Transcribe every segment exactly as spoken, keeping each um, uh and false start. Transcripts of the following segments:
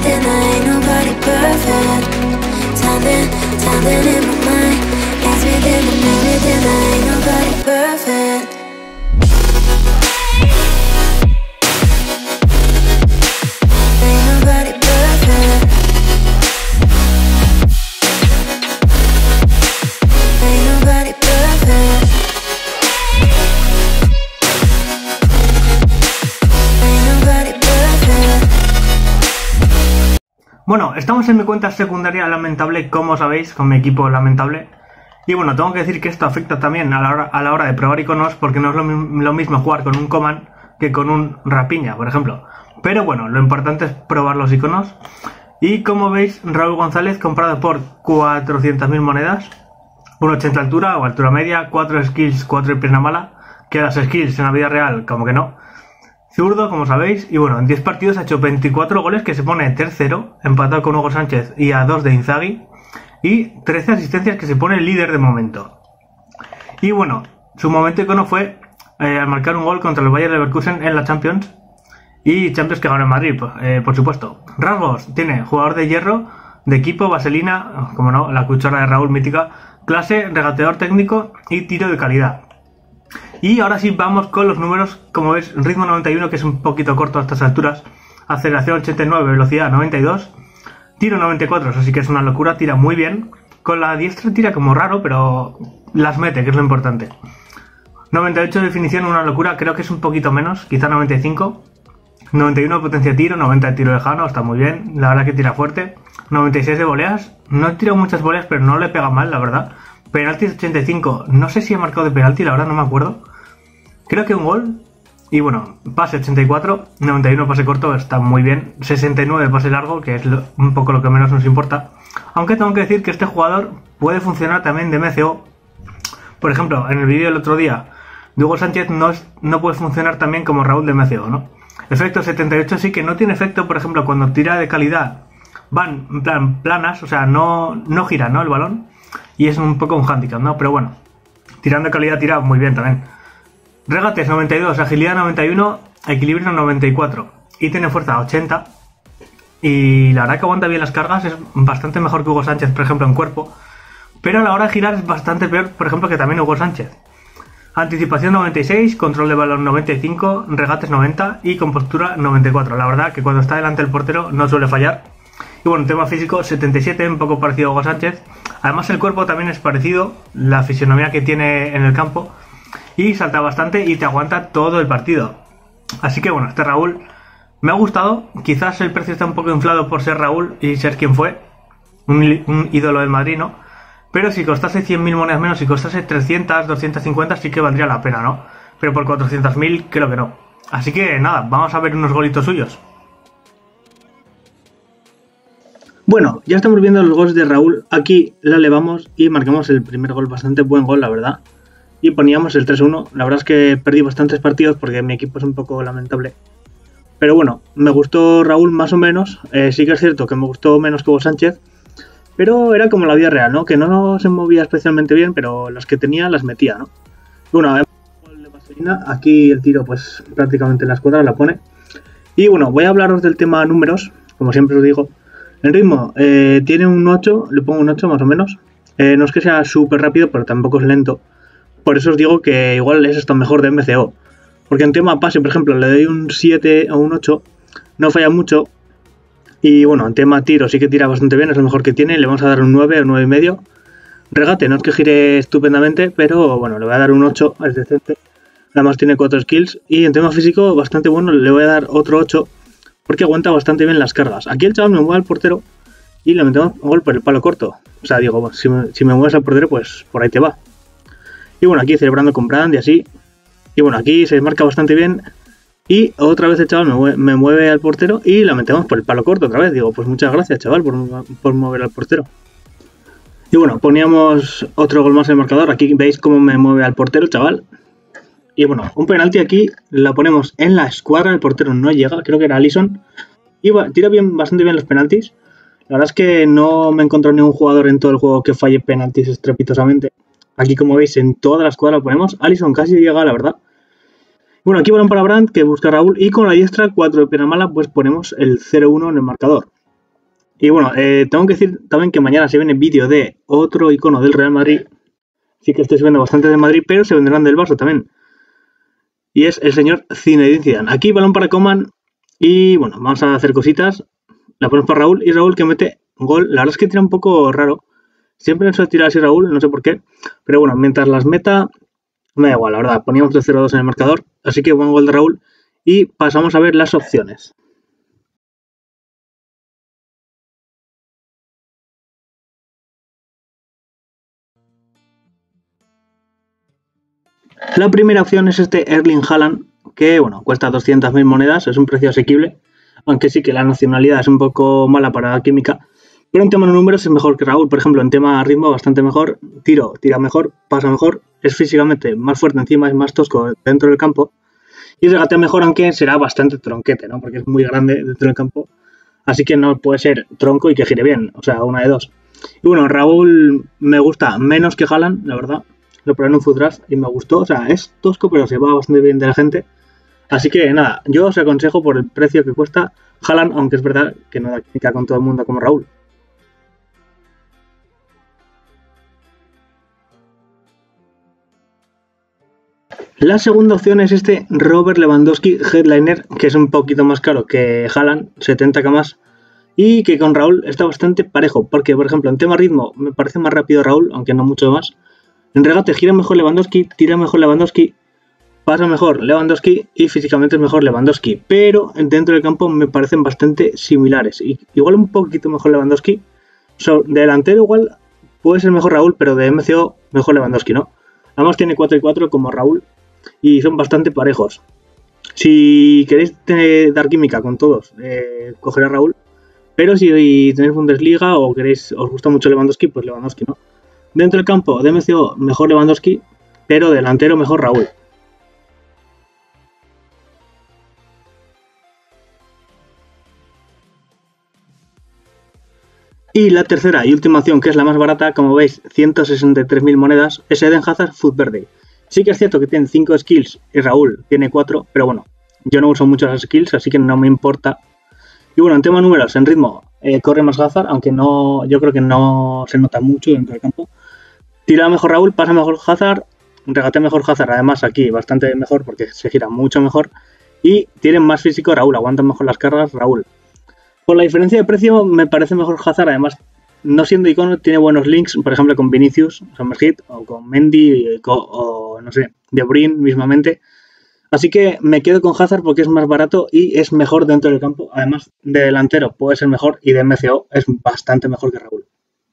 everything, there ain't nobody perfect. Something, something in my mind leads me thinking everything, there ain't nobody perfect. Ain't nobody perfect. Ain't nobody perfect. Ain't nobody perfect. Bueno, estamos en mi cuenta secundaria lamentable, como sabéis, con mi equipo lamentable. Y bueno, tengo que decir que esto afecta también a la hora, a la hora de probar iconos, porque no es lo, lo mismo jugar con un Coman que con un Rapiña, por ejemplo. Pero bueno, lo importante es probar los iconos. Y como veis, Raúl González comprado por cuatrocientas mil monedas, uno ochenta altura o altura media, cuatro skills, cuatro y pierna mala, que las skills en la vida real como que no. Zurdo, como sabéis, y bueno, en diez partidos ha hecho veinticuatro goles, que se pone tercero, empatado con Hugo Sánchez y a dos de Inzaghi, y trece asistencias, que se pone líder de momento. Y bueno, su momento icono fue eh, al marcar un gol contra el Bayer Leverkusen en la Champions, y Champions que ganó en Madrid, eh, por supuesto. Rasgos: tiene jugador de hierro, de equipo, vaselina, como no, la cuchara de Raúl mítica, clase, regateador técnico y tiro de calidad. Y ahora sí vamos con los números. Como veis, ritmo noventa y uno, que es un poquito corto a estas alturas, aceleración ochenta y nueve, velocidad noventa y dos, tiro noventa y cuatro, eso sí que es una locura, tira muy bien. Con la diestra tira como raro, pero las mete, que es lo importante. noventa y ocho de definición, una locura, creo que es un poquito menos, quizá noventa y cinco. noventa y uno de potencia de tiro, noventa de tiro lejano, está muy bien, la verdad que tira fuerte. noventa y seis de voleas, no he tirado muchas voleas, pero no le pega mal, la verdad. Penaltis ochenta y cinco, no sé si ha marcado de penalti, la verdad no me acuerdo. Creo que un gol. Y bueno, pase ochenta y cuatro, noventa y uno pase corto, está muy bien. sesenta y nueve pase largo, que es lo, un poco lo que menos nos importa. Aunque tengo que decir que este jugador puede funcionar también de M C O. Por ejemplo, en el vídeo del otro día, Hugo Sánchez no, es, no puede funcionar también como Raúl de M C O, ¿no? Efecto setenta y ocho sí que no tiene efecto, por ejemplo, cuando tira de calidad van en plan planas, o sea, no, no gira, ¿no?, el balón. Y es un poco un handicap, ¿no? Pero bueno, tirando de calidad tira muy bien también. Regates noventa y dos, agilidad noventa y uno, equilibrio noventa y cuatro. Y tiene fuerza ochenta. Y la verdad que aguanta bien las cargas, es bastante mejor que Hugo Sánchez, por ejemplo, en cuerpo. Pero a la hora de girar es bastante peor, por ejemplo, que también Hugo Sánchez. Anticipación noventa y seis, control de balón noventa y cinco, regates noventa y compostura noventa y cuatro. La verdad que cuando está delante del portero no suele fallar. Y bueno, tema físico setenta y siete, un poco parecido a Hugo Sánchez. Además el cuerpo también es parecido, la fisionomía que tiene en el campo. Y salta bastante y te aguanta todo el partido. Así que bueno, este Raúl me ha gustado. Quizás el precio está un poco inflado por ser Raúl y ser quien fue. Un, un ídolo del Madrid, ¿no? Pero si costase cien mil monedas menos, si costase trescientas, doscientas cincuenta, sí que valdría la pena, ¿no? Pero por cuatrocientas mil creo que no. Así que nada, vamos a ver unos golitos suyos. Bueno, ya estamos viendo los goles de Raúl. Aquí la elevamos y marcamos el primer gol, bastante buen gol, la verdad. Y poníamos el tres uno. La verdad es que perdí bastantes partidos porque mi equipo es un poco lamentable. Pero bueno, me gustó Raúl más o menos. Eh, sí que es cierto que me gustó menos que Hugo Sánchez. Pero era como la vida real, ¿no? Que no se movía especialmente bien, pero las que tenía las metía, ¿no? Bueno, el gol de vaselina. Aquí el tiro pues prácticamente en la escuadra la pone. Y bueno, voy a hablaros del tema números. Como siempre os digo. El ritmo eh, tiene un ocho. Le pongo un ocho más o menos. Eh, no es que sea súper rápido, pero tampoco es lento. Por eso os digo que igual es hasta mejor de M C O. Porque en tema pase, por ejemplo, le doy un siete o un ocho. No falla mucho. Y bueno, en tema tiro sí que tira bastante bien. Es lo mejor que tiene. Le vamos a dar un nueve o nueve y medio. Regate, no es que gire estupendamente. Pero bueno, le voy a dar un ocho. Es decente. Además tiene cuatro skills. Y en tema físico bastante bueno. Le voy a dar otro ocho. Porque aguanta bastante bien las cargas. Aquí el chaval me mueve al portero. Y le metemos un gol por el palo corto. O sea, digo, bueno, si, me, si me mueves al portero, pues por ahí te va. Y bueno, aquí celebrando con Brand y así. Y bueno, aquí se marca bastante bien. Y otra vez el chaval me mueve, me mueve al portero y la metemos por el palo corto otra vez. Digo, pues muchas gracias, chaval, por, por mover al portero. Y bueno, poníamos otro gol más en el marcador. Aquí veis cómo me mueve al portero, chaval. Y bueno, un penalti aquí la ponemos en la escuadra. El portero no llega, creo que era Alisson. Y bueno, tira bien, bastante bien los penaltis. La verdad es que no me he encontrado ningún jugador en todo el juego que falle penaltis estrepitosamente. Aquí, como veis, en toda la escuadra ponemos. Alisson casi llega, la verdad. Bueno, aquí balón para Brandt, que busca a Raúl. Y con la diestra, cuatro de pierna mala, pues ponemos el cero uno en el marcador. Y bueno, eh, tengo que decir también que mañana se viene vídeo de otro icono del Real Madrid. Sí que estoy subiendo bastante de Madrid, pero se vendrán del Barça también. Y es el señor Zinedine Zidane. Aquí balón para Coman y bueno, vamos a hacer cositas. La ponemos para Raúl y Raúl que mete gol. La verdad es que tira un poco raro. Siempre suele tirar así Raúl, no sé por qué. Pero bueno, mientras las meta, me da igual, la verdad. Poníamos de cero dos en el marcador. Así que buen gol de Raúl. Y pasamos a ver las opciones. La primera opción es este Erling Haaland, que bueno, cuesta doscientas mil monedas, es un precio asequible, aunque sí que la nacionalidad es un poco mala para la química, pero en tema de números es mejor que Raúl, por ejemplo, en tema ritmo bastante mejor, tiro, tira mejor, pasa mejor, es físicamente más fuerte encima, es más tosco dentro del campo, y regatea mejor, aunque será bastante tronquete, ¿no? Porque es muy grande dentro del campo, así que no puede ser tronco y que gire bien, o sea, una de dos. Y bueno, Raúl me gusta menos que Haaland, la verdad. Lo probé en un food draft y me gustó, o sea, es tosco pero se va bastante bien de la gente. Así que nada, yo os aconsejo por el precio que cuesta Haaland, aunque es verdad que no da química con todo el mundo como Raúl. La segunda opción es este Robert Lewandowski Headliner, que es un poquito más caro que Haaland, setenta k más, y que con Raúl está bastante parejo, porque por ejemplo en tema ritmo me parece más rápido Raúl, aunque no mucho más. En regate gira mejor Lewandowski, tira mejor Lewandowski, pasa mejor Lewandowski y físicamente es mejor Lewandowski, pero dentro del campo me parecen bastante similares. Y igual un poquito mejor Lewandowski. So, de delantero igual puede ser mejor Raúl, pero de M C O mejor Lewandowski, ¿no? Además tiene cuatro y cuatro como Raúl y son bastante parejos. Si queréis tener, dar química con todos, eh, cogeré a Raúl. Pero si tenéis Bundesliga o queréis, os gusta mucho Lewandowski, pues Lewandowski, ¿no? Dentro del campo de M C O mejor Lewandowski, pero delantero mejor Raúl. Y la tercera y última opción, que es la más barata, como veis, ciento sesenta y tres mil monedas, es Eden Hazard Food Verde. Sí que es cierto que tiene cinco skills y Raúl tiene cuatro, pero bueno, yo no uso mucho las skills, así que no me importa. Y bueno, en tema de números, en ritmo, eh, corre más Hazard, aunque no, yo creo que no se nota mucho dentro del campo. Tira mejor Raúl, pasa mejor Hazard, regatea mejor Hazard, además aquí bastante mejor porque se gira mucho mejor. Y tiene más físico Raúl, aguanta mejor las cargas Raúl. Por la diferencia de precio me parece mejor Hazard, además no siendo icono tiene buenos links, por ejemplo con Vinicius, Summerhit o con Mendy o, o no sé, De Bruyne mismamente. Así que me quedo con Hazard porque es más barato y es mejor dentro del campo. Además de delantero puede ser mejor y de M C O es bastante mejor que Raúl.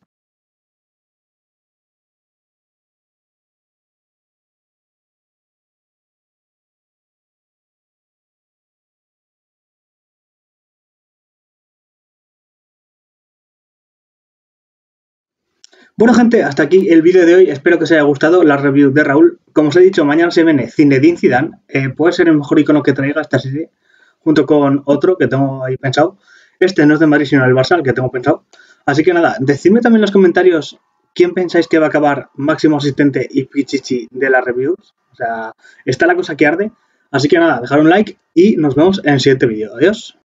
Bueno gente, hasta aquí el vídeo de hoy, espero que os haya gustado la review de Raúl. Como os he dicho, mañana se viene Zinedine Zidane, eh, puede ser el mejor icono que traiga esta serie, junto con otro que tengo ahí pensado. Este no es de Madrid sino el Barça, el que tengo pensado. Así que nada, decidme también en los comentarios quién pensáis que va a acabar máximo asistente y pichichi de las reviews. O sea, está la cosa que arde. Así que nada, dejar un like y nos vemos en el siguiente vídeo. Adiós.